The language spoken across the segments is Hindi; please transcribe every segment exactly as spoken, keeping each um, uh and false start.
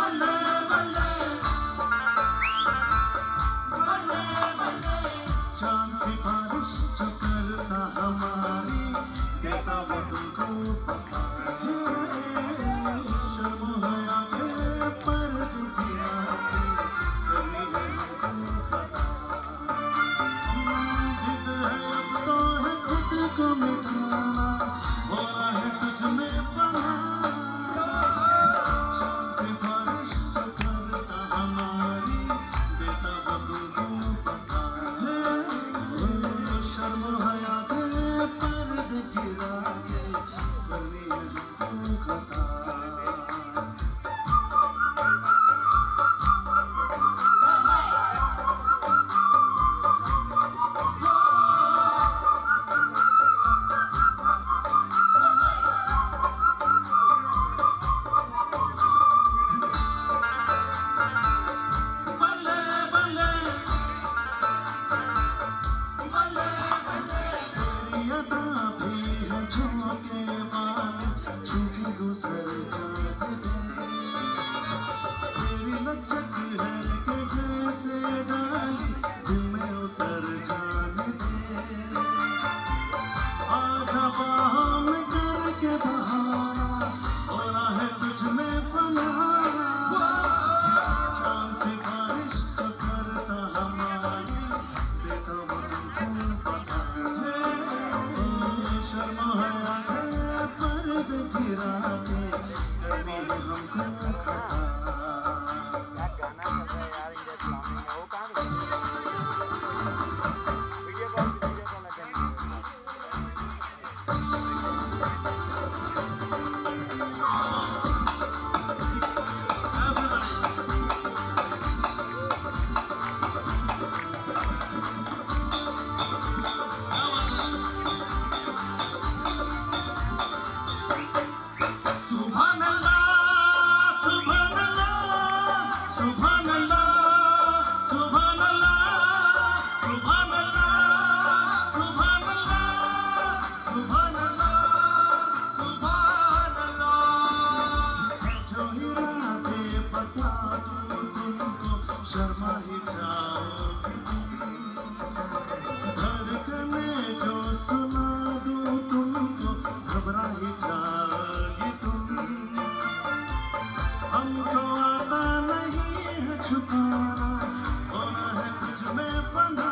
चांद सिफारिश जो करता हमारी देता वो तुमको पता है। शर्म हया के पर्दे गिरा के करनी है हमको खता। जिद है अब तो है खुद को मिटाना, हो रहा है तुझ में पना। चांद सिफारिश जो करता हमारी देता वो तुमको पता है। शर्म हया के पर्दे गिरा के करनी है हमको खता। गुजर जाने दे तेरी लचक है कि जैसे डाली दिल में उतर जाने दे। आजा बाहों में करके बहाना, हो रहा है तुझ में पना। चांद सिफारिश जो करता हमारी देता वो तुमको पता है। शर्म हया के पर्दे गिरा के करनी है हमको खता। शर्मा ही जाओगी तुम, धड़कने जो सुना दूं तुमको घबरा ही जाओगी तुम। हमको आता नहीं है छुपाना, होना है तुझ में पना।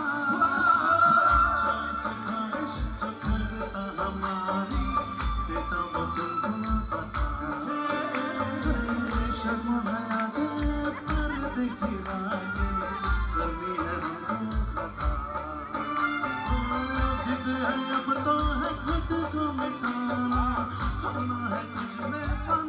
चांद सिफारिश जो करता हमारी देता वो तुमको पता है। शर्म हया के पर्दे गिरा के करनी है हमको खता। जिद है अब तो है खुद को मिटाना, होना है तुझ में पना।